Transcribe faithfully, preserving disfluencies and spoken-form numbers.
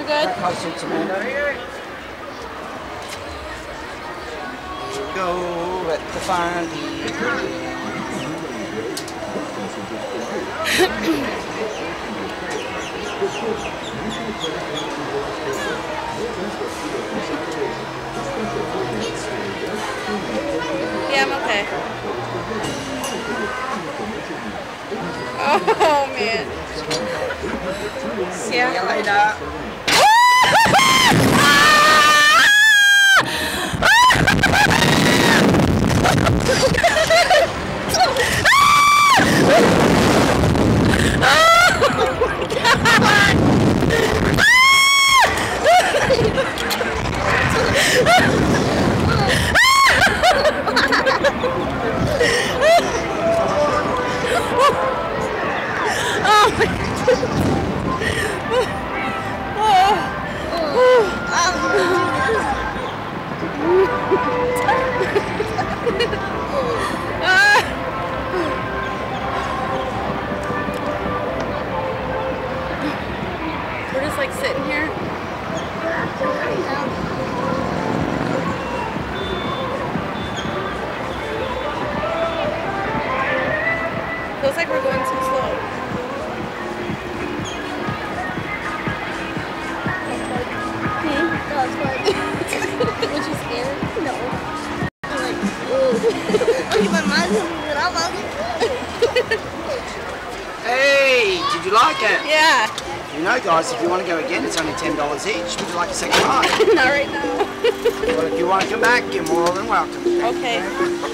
You're good? Closer to Amanda. Here we go, let the fun begin. Yeah, I'm okay. Oh, man. See you later. We're just like sitting here. Feels like we're going too slow. Was you scared? No. I'm like, ooh. My mind's moving. I'm like, Hey, did you like it? Yeah. You know, guys, if you want to go again, it's only ten dollars each. Would you like a second ride? Not right now. Well, if you want to come back, you're more than welcome. Okay.